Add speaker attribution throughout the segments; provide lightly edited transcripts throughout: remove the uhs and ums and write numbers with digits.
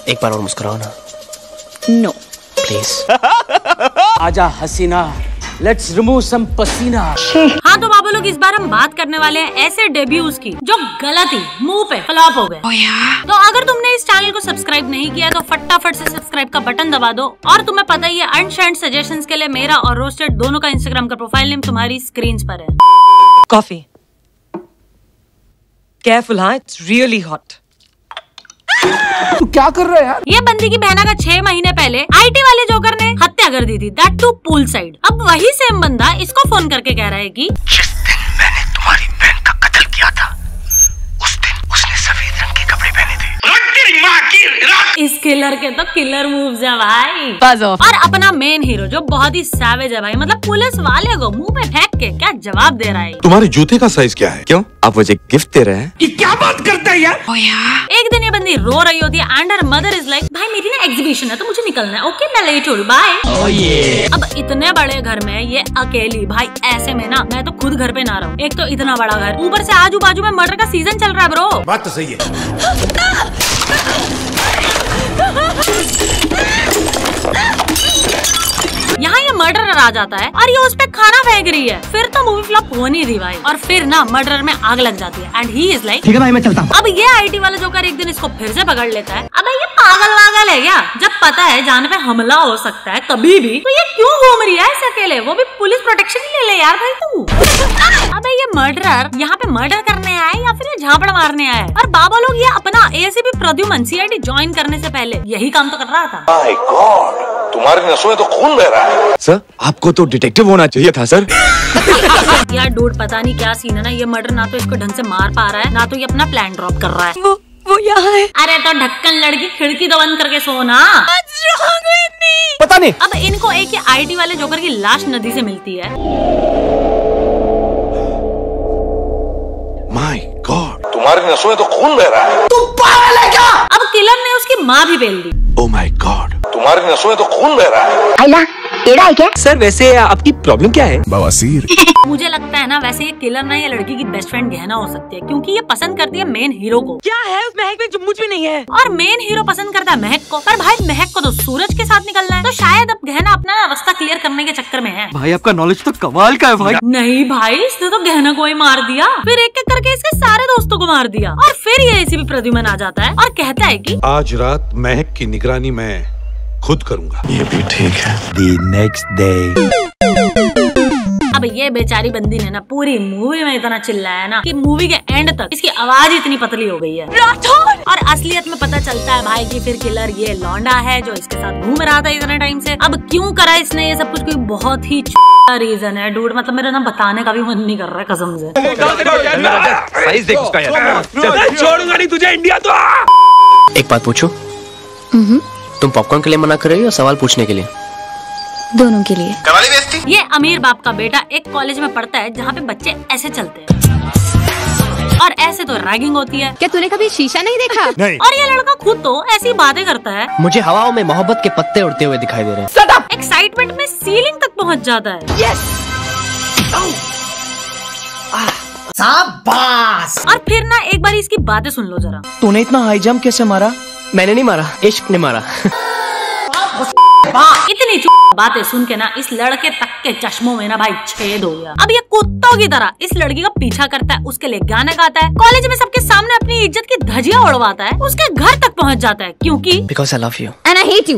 Speaker 1: एक बार और मुस्कुराओ ना।
Speaker 2: No
Speaker 1: please.
Speaker 3: आजा हसीना, लेट्स रिमूव सम पसीना।
Speaker 4: हाँ तो बाबू लोग, इस बार हम बात करने वाले हैं ऐसे डेब्यूज की जो गलत ही मुंह पे फ्लॉप हो गए। तो अगर तुमने इस चैनल को सब्सक्राइब नहीं किया तो फटाफट से सब्सक्राइब का बटन दबा दो। और तुम्हें पता ही है, अनशेंड सजेशंस के लिए मेरा और रोस्टेड दोनों का इंस्टाग्राम का प्रोफाइल नेम तुम्हारी स्क्रीन पर है।
Speaker 5: कॉफी केयरफुल, हाँ, इट्स रियली हॉट।
Speaker 3: तू क्या कर रहा है यार?
Speaker 4: ये बंदी की बहना का 6 महीने पहले आईटी वाले जोकर ने हत्या कर दी थी, दैट टू पूल साइड। अब वही सेम बंदा इसको फोन करके कह रहा है कि
Speaker 1: जिस दिन मैंने तुम्हारी बहन का कत्ल किया था उस दिन उसने सफेद रंग के कपड़े पहने थे।
Speaker 4: इस किलर के तो किलर मूव्स है भाई।
Speaker 5: Buzz off।
Speaker 4: और अपना मेन हीरो जो बहुत ही सैवेज है भाई, मतलब पुलिस वाले को मुंह पे फेंक के क्या जवाब दे रहा है।
Speaker 6: तुम्हारे जूते का साइज क्या है?
Speaker 7: क्यों, आप मुझे गिफ्ट दे रहे हैं?
Speaker 3: ये क्या बात करता है यार?
Speaker 4: एक दिन ये बंदी रो रही होती है and her mother is like, भाई मेरी ना एग्जीबिशन है तो मुझे निकलना है, ओके मैं लेट हूँ, बाय। अब इतने बड़े घर में ये अकेली, भाई ऐसे में ना मैं तो खुद घर पे ना रहूं। एक तो इतना बड़ा घर, ऊपर से आजू बाजू में मर्डर का सीजन चल रहा है ब्रो।
Speaker 6: बात तो सही है।
Speaker 4: यहाँ ये मर्डरर आ जाता है और ये उस पे खाना फेंक रही है। फिर तो मूवी फ्लॉप हो नहीं रही भाई, और फिर ना मर्डरर में आग लग जाती है एंड ही इज लाइक,
Speaker 3: ठीक है भाई मैं चलता हूँ।
Speaker 4: अब ये आईटी वाला जोकर एक दिन इसको फिर से पकड़ लेता है। अबे ये पागल वागल है क्या? जब पता है जान पे हमला हो सकता है कभी भी, तो ये क्यों घूम रही है ऐसे अकेले? वो भी पुलिस प्रोटेक्शन ही ले ले यार भाई तू। अबे ये मर्डरर यहाँ पे मर्डर करने आए या फिर ये झापड़ मारने आए? और बाबा लोग ये अपना एसीपी प्रद्युमन सीआईडी ज्वाइन करने से पहले यही काम तो कर रहा था।
Speaker 6: माय गॉड, तुम्हारी नसों में तो खून बह रहा है।
Speaker 7: सर, आपको तो डिटेक्टिव होना चाहिए था सर।
Speaker 4: यार डूड, पता नहीं क्या सीन है ना, ये मर्डर ना तो इसको ढंग से मार पा रहा है, ना तो ये अपना प्लान ड्रॉप कर रहा है।
Speaker 5: वो यहाँ है।
Speaker 4: अरे तो ढक्कन लड़की, खिड़की तो बंद करके सोना।
Speaker 3: पता नहीं।
Speaker 4: अब इनको एक आईटी वाले जोकर की लाश नदी से मिलती है।
Speaker 6: माय गॉड, तुम्हारी नसों में तो खून बह रहा है।
Speaker 3: तू पागल है क्या?
Speaker 4: अब किलर ने उसकी माँ भी पेल दी।
Speaker 6: ओ माय गॉड, तुम्हारी नसों में तो खून बह रहा है।
Speaker 2: आइला एड़ा है क्या?
Speaker 7: सर वैसे आपकी प्रॉब्लम क्या है?
Speaker 6: बवासीर।
Speaker 4: मुझे लगता है ना वैसे ये किलर ना ये लड़की की बेस्ट फ्रेंड गहना हो सकती है, क्योंकि ये पसंद करती है मेन हीरो को।
Speaker 5: क्या है उस महक में जो मुझ में नहीं है?
Speaker 4: और मेन हीरो पसंद करता है महक को, पर भाई महक को तो सूरज के साथ निकलना है, तो शायद अब गहना अपना ना रास्ता क्लियर करने के चक्कर में है।
Speaker 3: भाई आपका नॉलेज तो कमाल का है भाई।
Speaker 4: नहीं भाई, इसने तो गहना को ही मार दिया, फिर एक एक करके इसके सारे दोस्तों को मार दिया, और फिर ये एसीपी प्रद्युमन आ जाता है और कहता है कि
Speaker 6: आज रात महक की निगरानी मैं खुद करूंगा।
Speaker 7: ये भी ठीक है। The next day।
Speaker 4: अब ये बेचारी बंदी ने ना पूरी मूवी में इतना चिल्लाया ना कि मूवी के एंड तक इसकी आवाज इतनी पतली हो गई है। और असलियत में पता चलता है भाई कि फिर किलर ये लौंडा है जो इसके साथ घूम रहा था इतने टाइम से। अब क्यों करा इसने ये सब कुछ, कोई बहुत ही रीजन है डूड, मतलब मेरा ना बताने का भी मन नहीं कर रहा है कसम से।
Speaker 7: साइज देख उसका यार।
Speaker 3: छोड़ूंगा नहीं तुझे इंडिया तो।
Speaker 1: एक बात पूछो, तुम पॉपकॉर्न के लिए मना कर रही हो या सवाल पूछने के लिए?
Speaker 2: दोनों के लिए।
Speaker 4: ये अमीर बाप का बेटा एक कॉलेज में पढ़ता है जहाँ पे बच्चे ऐसे चलते हैं और ऐसे तो रैगिंग होती है।
Speaker 2: क्या तूने कभी शीशा नहीं देखा?
Speaker 6: नहीं।
Speaker 4: और ये लड़का खुद तो ऐसी बातें करता है,
Speaker 1: मुझे हवाओं में मोहब्बत के पत्ते उड़ते हुए दिखाई दे रहे हैं।
Speaker 4: एक्साइटमेंट में सीलिंग तक पहुँच जाता है।
Speaker 3: शाबाश।
Speaker 4: और फिर ना एक बार इसकी बातें सुन लो जरा।
Speaker 3: तूने इतना हाई जंप कैसे मारा?
Speaker 1: मैंने नहीं मारा, इश्क ने मारा।
Speaker 4: इतनी बातें सुन के ना इस लड़के तक के चश्मों में ना भाई छेद हो गया। अब ये कुत्तों की तरह इस लड़की का पीछा करता है, उसके लिए गाना गाता है, कॉलेज में सबके सामने अपनी इज्जत की धजिया उड़वाता है, उसके घर तक पहुंच जाता है, क्योंकि
Speaker 1: Because I love you।
Speaker 2: And I hate you।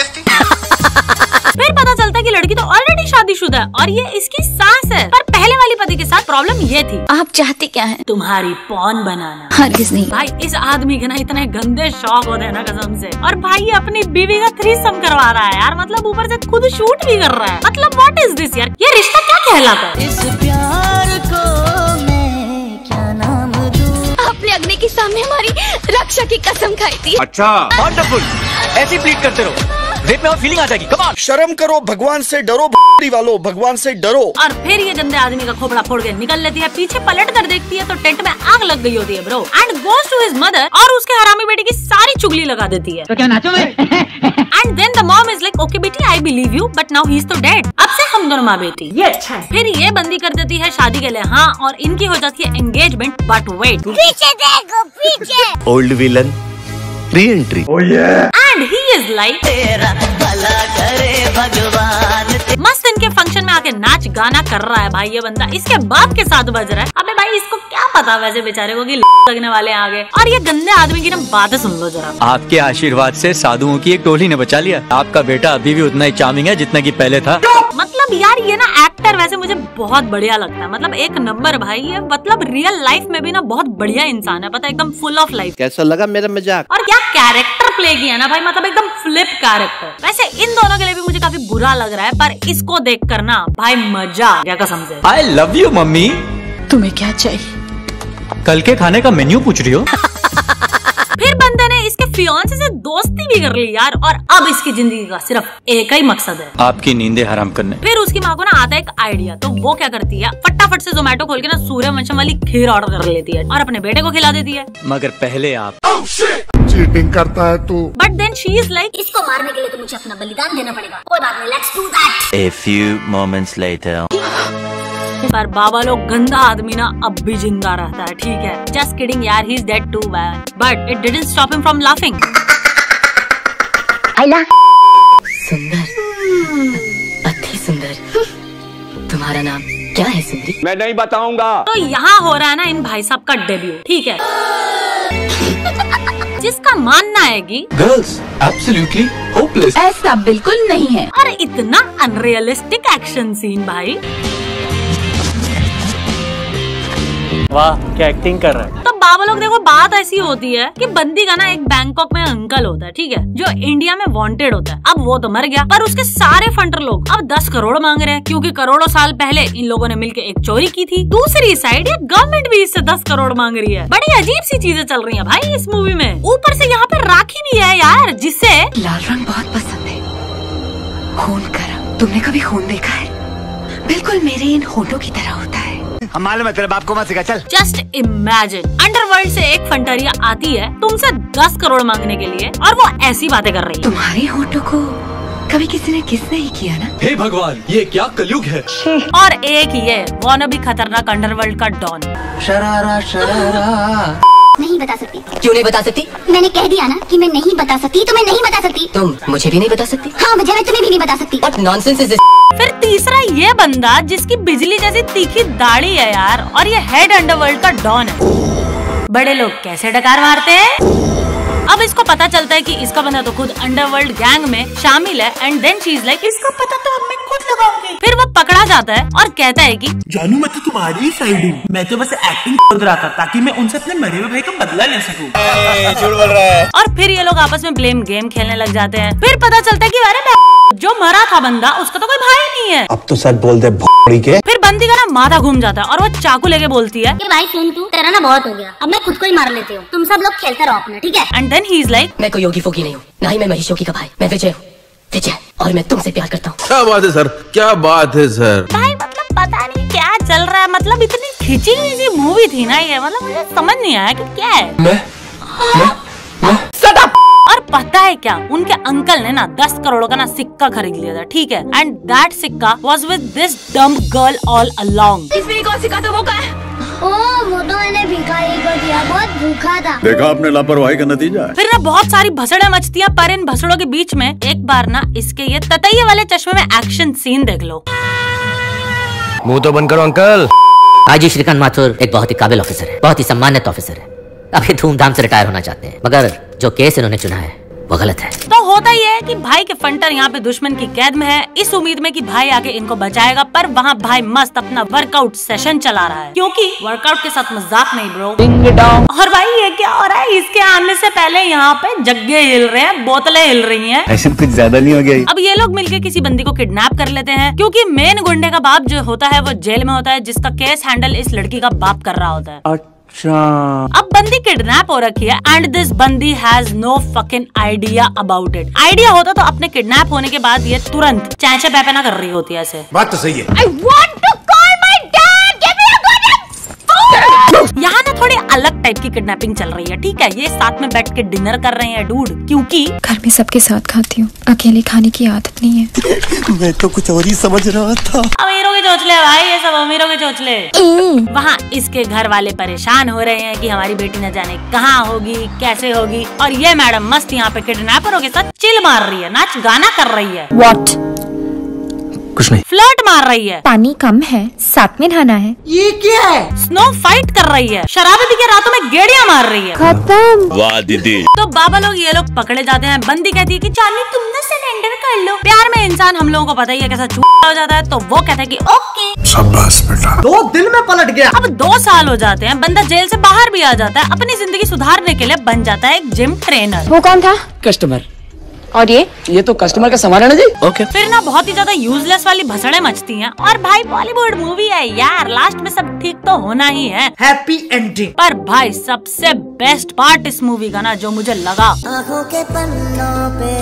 Speaker 4: फिर पता चलता है कि लड़की तो ऑलरेडी शादीशुदा है और ये इसकी सास है। पर पहले वाली पति के साथ प्रॉब्लम ये थी,
Speaker 2: आप चाहते क्या हैं?
Speaker 4: तुम्हारी पॉन बनाना।
Speaker 2: हरगिज नहीं।
Speaker 4: भाई इस आदमी के ना इतने गंदे शौक होते हैं ना कसम से। और भाई ये अपनी बीवी का थ्रीसम करवा रहा है यार, मतलब ऊपर से खुद शूट भी कर रहा है। मतलब व्हाट इज दिस यार, ये रिश्ता क्या कहलाता है?
Speaker 8: इस प्यार को मैं क्या नाम दूं?
Speaker 2: आपने अग्नि के सामने हमारी रक्षा की कसम खाई थी।
Speaker 7: अच्छा, वंडरफुल। ऐसे प्लीट करते रहो, रेप में और फीलिंग आ जाएगी। Come on.
Speaker 9: शर्म करो, भगवान से डरो वालों, भगवान से डरो।
Speaker 4: और फिर ये गंदे आदमी का खोपड़ा फोड़ के निकल लेती है। पीछे पलट कर देखती है तो टेंट में आग लग गई होती है bro, and goes to his mother और उसके हरामी बेटी की सारी चुगली लगा देती है।
Speaker 3: तो क्या नाचो मैं?
Speaker 4: And then the mom is like, okay बेटी I believe you, but now he is तो डेड। अब से हम दोनों माँ बेटी।
Speaker 3: ये अच्छा है।
Speaker 4: फिर ये बंदी कर देती है शादी के लिए हाँ, और इनकी हो जाती है एंगेजमेंट। बट वेट,
Speaker 8: पीछे देखो पीछे।
Speaker 7: Old villain re entry.
Speaker 6: Oh yeah।
Speaker 4: And he is like
Speaker 8: तेरा भला करे भगवान।
Speaker 4: मस्त इनके फंक्शन में आके नाच गाना कर रहा है भाई ये बंदा। इसके बाप के साथ बज रहा है। अबे भाई इसको क्या पता वैसे बेचारे को कि लगने वाले आगे। और ये गंदे आदमी की ना बातें सुन लो जरा।
Speaker 7: आपके आशीर्वाद से साधुओं की एक टोली ने बचा लिया। आपका बेटा अभी भी उतना ही चार्मिंग है जितना कि पहले था।
Speaker 4: मतलब यार ये ना एक्टर वैसे मुझे बहुत बढ़िया लगता है। मतलब एक नंबर भाई है। मतलब रियल लाइफ में भी ना बहुत बढ़िया इंसान है। पता है एकदम फुल ऑफ लाइफ।
Speaker 10: कैसा लगा मेरा मजाक?
Speaker 4: और क्या कैरेक्टर प्ले किया ना भाई। मतलब एकदम फ्लिप कैरेक्टर। वैसे इन दोनों के लिए भी मुझे काफी बुरा लग रहा है पर इसको देख कर ना भाई मजा आ गया कसम से।
Speaker 7: I love you mummy.
Speaker 2: तुम्हें क्या चाहिए?
Speaker 7: कल के खाने का मेन्यू पूछ रही हो?
Speaker 4: फिर बंदे ने इसके फियांसे से दोस्ती भी कर ली यार। और अब इसकी जिंदगी का सिर्फ एक ही मकसद है,
Speaker 7: आपकी नींदें हराम करने।
Speaker 4: फिर उसकी माँ को ना आता है एक आइडिया। तो वो क्या करती है, फटाफट से जोमेटो खोल के ना सूर्यवंशम वाली खीर ऑर्डर कर लेती है और अपने बेटे को खिला देती है।
Speaker 7: मगर पहले आप
Speaker 9: चीटिंग करता है तू।
Speaker 4: But then she is like,
Speaker 8: इसको मारने के लिए तो मुझे अपना बलिदान देना पड़ेगा। कोई बात नहीं, let's do that.
Speaker 7: A few moments later.
Speaker 4: पर बाबा लोग गंदा आदमी ना अब भी जिंदा रहता है। ठीक है, जस्ट किडिंग यार, he is dead too man, but it didn't stop him from laughing.
Speaker 8: आइला सुंदर, अति सुंदर। तुम्हारा नाम क्या है सुंदरी?
Speaker 3: मैं नहीं बताऊंगा।
Speaker 4: तो यहाँ हो रहा है ना इन भाई साहब का डेब्यू। ठीक है, जिसका मानना है कि
Speaker 7: गर्ल्स एब्सोल्युटली होपलेस।
Speaker 2: ऐसा बिल्कुल नहीं है।
Speaker 4: और इतना अनरियलिस्टिक एक्शन सीन भाई।
Speaker 3: वाह क्या एक्टिंग कर रहा है।
Speaker 4: तो बाबा लोग देखो, बात ऐसी होती है कि बंदी का ना एक बैंकॉक में अंकल होता है, ठीक है, जो इंडिया में वांटेड होता है। अब वो तो मर गया पर उसके सारे फंडर लोग अब 10 करोड़ मांग रहे हैं क्योंकि करोड़ों साल पहले इन लोगों ने मिलकर एक चोरी की थी। दूसरी साइड ये गवर्नमेंट भी इससे 10 करोड़ मांग रही है। बड़ी अजीब सी चीजें चल रही है भाई इस मूवी में। ऊपर से यहाँ पे राखी भी है यार, जिससे
Speaker 8: लाल रंग बहुत पसंद है, खून का रंग। तुमने कभी खून देखा है? बिल्कुल मेरे इन होठों की तरह होता है।
Speaker 1: हम मालूम है तेरे बाप को मत सिखा, चल।
Speaker 4: जस्ट इमेजिन, अंडरवर्ल्ड से एक फंटरिया आती है तुमसे 10 करोड़ मांगने के लिए और वो ऐसी बातें कर रही है।
Speaker 8: तुम्हारे होठों को कभी किसी ने किस नहीं किया ना?
Speaker 7: हे भगवान, ये क्या कलयुग है।
Speaker 4: और एक ये वाना भी खतरनाक अंडरवर्ल्ड का डॉन।
Speaker 10: शरारा शरारा।
Speaker 8: नहीं बता सकती।
Speaker 11: क्यों नहीं बता सकती?
Speaker 8: मैंने कह दिया ना कि मैं नहीं बता सकती, तो मैं नहीं बता सकती।
Speaker 11: तुम मुझे भी नहीं बता सकती?
Speaker 8: हाँ, मैं तुम्हें भी नहीं बता सकती।
Speaker 11: What nonsense is this?
Speaker 4: फिर तीसरा ये बंदा जिसकी बिजली जैसी तीखी दाढ़ी है यार, और ये हेड अंडरवर्ल्ड का डॉन है। बड़े लोग कैसे डकार मारते हैं। अब इसको पता चलता है कि इसका बंदा तो खुद अंडरवर्ल्ड गैंग में शामिल है। And then she is like, इसका पता तो अब मैं खुद लगाऊंगी। फिर वो पकड़ा जाता है और कहता है कि
Speaker 12: जानू मैं तो तुम्हारी ही साइड हूँ। मैं तो बस एक्टिंग कर रहा था ताकि मैं उनसे अपने मरे हुए भाई का बदला ले सकूं।
Speaker 9: झूठ बोल रहा है।
Speaker 4: और फिर ये लोग आपस में ब्लेम गेम खेलने लग जाते हैं। फिर पता चलता है कि अरे जो मरा था बंदा उसका तो कोई भाई नहीं है।
Speaker 10: अब तो सच बोल दे भोड़ी के।
Speaker 4: फिर बंदी का ना माथा घूम जाता है और वो चाकू लेके बोलती है,
Speaker 8: भाई सुन, तू तेरा ना बहुत हो गया, अब मैं खुद को ही मार लेती हूँ। तुम सब लोग खेलते रहो अपना, ठीक है?
Speaker 4: And then he is like,
Speaker 11: मैं कोई योगी फोगी नहीं हूँ, ना ही मैं महिषों की का भाई। मैं विजय हूँ, विजय, और मैं तुमसे प्यार करता हूँ।
Speaker 10: क्या बात है सर, क्या बात है सर।
Speaker 4: भाई मतलब पता नहीं क्या चल रहा है। मतलब इतनी खिंची हुई सी मूवी थी ना ये, मतलब मुझे समझ नहीं आया कि क्या है।
Speaker 10: मैं
Speaker 4: और पता है क्या, उनके अंकल ने ना 10 करोड़ का ना सिक्का खरीद लिया था, ठीक है। एंड दैट सिक्का was with this dumb girl all along.
Speaker 2: इसमें कौन सिक्का था, वो कहाँ है?
Speaker 8: ओ, वो तो मैंने भिखारी को दिया, बहुत भूखा था।
Speaker 10: देखा आपने लापरवाही का नतीजा।
Speaker 4: फिर ना बहुत सारी भसड़े मचती है, पर इन भसड़ों के बीच में एक बार ना इसके ये ततैये वाले चश्मे में एक्शन सीन देख लो।
Speaker 10: मुंह तो बंद करो अंकल।
Speaker 11: आजी श्रीकांत माथुर एक बहुत ही काबिल ऑफिसर है, बहुत ही सम्मानित ऑफिसर है। अब ये धूमधाम से रिटायर होना चाहते हैं, मगर जो केस इन्होंने चुना है वो गलत है।
Speaker 4: तो होता ही है कि भाई के फंटर यहाँ पे दुश्मन की कैद में है, इस उम्मीद में कि भाई आके इनको बचाएगा। पर वहाँ भाई मस्त अपना वर्कआउट सेशन चला रहा है, क्योंकि वर्कआउट के साथ मजाक नहीं ब्रो। और भाई ये क्या हो रहा है, इसके आने से पहले यहाँ पे जग्गे हिल रहे हैं, बोतलें हिल रही हैं।
Speaker 10: ऐसे कुछ ज्यादा नहीं हो गया।
Speaker 4: अब ये लोग मिलके किसी बंदी को किडनैप कर लेते हैं, क्योंकि मेन गुंडे का बाप जो होता है वो जेल में होता है, जिसका केस हैंडल इस लड़की का बाप कर रहा होता है। अब बंदी किडनैप हो रखी है एंड दिस बंदी has no fucking idea about it. Idea होता तो अपने किडनैप होने के बाद ये तुरंत चैंचे पैपना कर रही होती है ऐसे।
Speaker 10: बात तो सही है।
Speaker 2: I want to call my dad. Give me a gun.
Speaker 4: यहाँ ना थोड़ी अलग टाइप की किडनैपिंग चल रही है, ठीक है। ये साथ में बैठ के डिनर कर रहे हैं डूड, क्योंकि
Speaker 13: घर में सबके साथ खाती हूँ, अकेले खाने की आदत नहीं है।
Speaker 14: मैं तो कुछ और ही समझ रहा था।
Speaker 4: अमीरों के चोचले भाई, ये सब अमीरों के चोचले। वहाँ इसके घर वाले परेशान हो रहे हैं कि हमारी बेटी न जाने कहाँ होगी, कैसे होगी, और ये मैडम मस्त यहाँ पे किडनैपरों के साथ चिल मार रही है, नाच गाना कर रही है।
Speaker 13: What?
Speaker 10: कुछ नहीं।
Speaker 4: फ्लर्ट मार रही है।
Speaker 13: पानी कम है, साथ में नहाना है।
Speaker 4: ये क्या है? स्नो फाइट कर रही है। शराबी पी के रातों में गेड़िया मार रही है।
Speaker 13: खत्म।
Speaker 10: वाह दीदी।
Speaker 4: तो बाबा लोग ये लोग पकड़े जाते हैं। बंदी कहती है कि चांदी तुम ना सरेंडर कर लो। प्यार में इंसान हम लोगों को पता ही है कैसा चूड़ा हो जाता है, तो वो कहता है कि ओके।
Speaker 14: शाबाश बेटा।
Speaker 12: 2 दिन में पलट गया।
Speaker 4: अब 2 साल हो जाते हैं, बंदा जेल से बाहर भी आ जाता है, अपनी जिंदगी सुधारने के लिए बन जाता है एक जिम ट्रेनर।
Speaker 13: वो कौन था?
Speaker 3: कस्टमर।
Speaker 13: और ये
Speaker 3: तो कस्टमर का सामान है ना जी।
Speaker 7: ओके।
Speaker 4: फिर ना बहुत ही ज्यादा यूजलेस वाली भसड़े मचती हैं। और भाई बॉलीवुड मूवी है यार, लास्ट में सब ठीक तो होना ही है,
Speaker 12: हैप्पी एंडिंग।
Speaker 4: पर भाई सबसे बेस्ट पार्ट इस मूवी का ना जो मुझे लगा,
Speaker 15: आँखों के पन्नों पे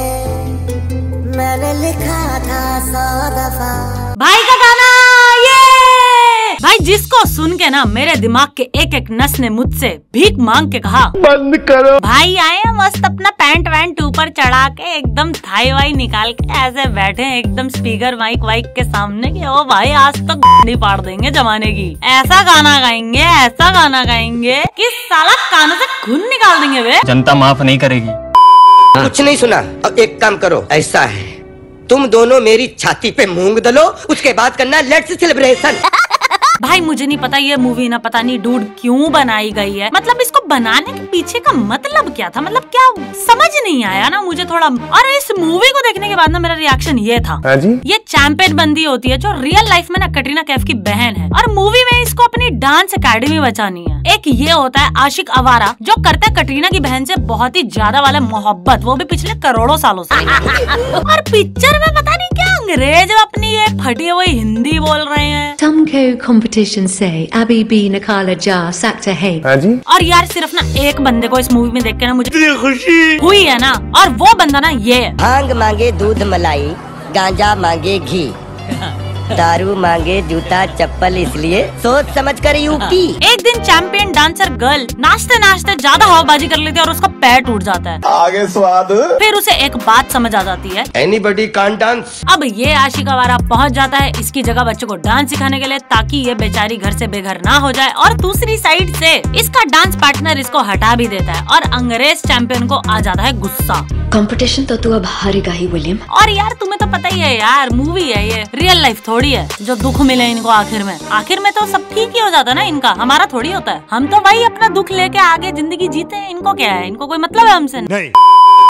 Speaker 15: मैंने लिखा था 100 दफा
Speaker 4: भाई का गाना। ये भाई जिसको सुन के ना मेरे दिमाग के एक एक नस ने मुझसे भीख मांग के कहा
Speaker 14: बंद करो।
Speaker 4: भाई आए हैं मस्त अपना पैंट वैंट ऊपर चढ़ा के एकदम थाई वाई निकाल के ऐसे बैठे हैं एकदम स्पीकर माइक वाइक के सामने के ओ भाई आज तो नहीं पाड़ देंगे जमाने की। ऐसा गाना गाएंगे, ऐसा गाना गाएंगे कि साला कानों से खून निकाल देंगे वे।
Speaker 7: जनता माफ नहीं करेगी।
Speaker 15: कुछ नहीं सुना। अब एक काम करो, ऐसा है तुम दोनों मेरी छाती पे मूंग दलो, उसके बाद करना लेट्स सेलिब्रेशन।
Speaker 4: भाई मुझे नहीं पता ये मूवी ना पता नहीं डूड क्यों बनाई गई है, मतलब इसको बनाने के पीछे का मतलब क्या था, मतलब क्या समझ नहीं आया ना मुझे थोड़ा। और इस मूवी को देखने के बाद ना मेरा रिएक्शन ये था, ये चैंपियन बंदी होती है जो रियल लाइफ में ना कटरीना कैफ की बहन है, और मूवी में इसको अपनी डांस एकेडमी बचानी है। एक ये होता है आशिक आवारा जो करता है कटरीना की बहन से बहुत ही ज्यादा वाला मोहब्बत, वो भी पिछले करोड़ों सालों से। और पिक्चर में पता नहीं क्या अंग्रेज अपनी ये फटी हुई हिंदी बोल रहे हैं।
Speaker 16: Competition say Abby B Nakala Ja Sakta Hay।
Speaker 4: और यार सिर्फ ना एक बंदे को इस मूवी में देख के ना मुझे खुशी हुई है ना, और वो बंदा ना ये है।
Speaker 15: भांग मांगे दूध मलाई, गांजा मांगे घी, दारू मांगे जूता चप्पल, इसलिए सोच समझ कर यूपी।
Speaker 4: एक दिन चैंपियन डांसर गर्ल नाचते नाचते ज्यादा हवाबाजी कर लेती है और उसका पैर टूट जाता है।
Speaker 14: आगे स्वाद।
Speaker 4: फिर उसे एक बात समझ आ जाती है,
Speaker 15: एनीबॉडी कांट डांस।
Speaker 4: अब ये आशिक आवारा पहुंच जाता है इसकी जगह बच्चों को डांस सिखाने के लिए, ताकि ये बेचारी घर से बेघर ना हो जाए। और दूसरी साइड से इसका डांस पार्टनर इसको हटा भी देता है और अंग्रेज चैंपियन को आ जाता है गुस्सा।
Speaker 16: कंपटीशन तो तू अब हारेगा ही विलियम।
Speaker 4: और यार तुम्हें तो पता ही है यार, मूवी है ये, रियल लाइफ थोड़ी है जो दुख मिले इनको आखिर में तो सब ठीक ही हो जाता है ना इनका, हमारा थोड़ी होता है। हम तो भाई अपना दुख लेके आगे जिंदगी जीते हैं, इनको क्या है, इनको कोई मतलब है हमसे नहीं।